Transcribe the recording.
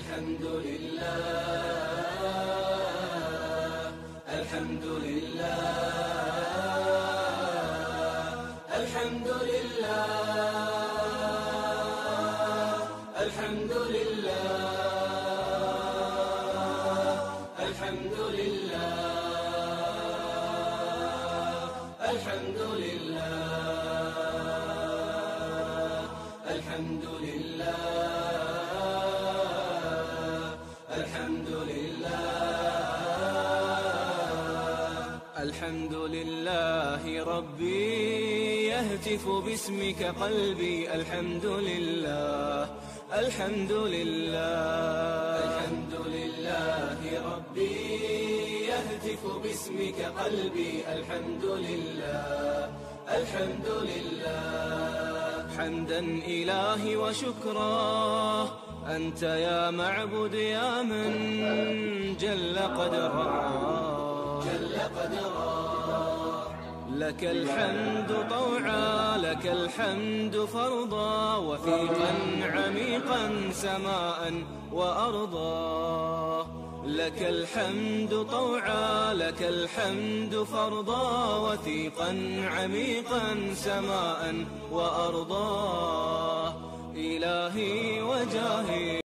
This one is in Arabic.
الحمد لله الحمد لله الحمد لله الحمد لله الحمد لله الحمد لله الحمد لله الحمد لله الحمد لله ربي يهتف باسمك قلبي الحمد لله الحمد لله الحمد لله ربي يهتف باسمك قلبي الحمد لله الحمد لله حمدا إلهي وشكرا أنت يا معبد يا من جل قدرا جل قدرا لك الحمد طوعا لك الحمد فرضا وثيقا عميقا سماء وأرضا لك الحمد طوعا لك الحمد فرضا وثيقا عميقا سماء وأرضا إلهي وجاهي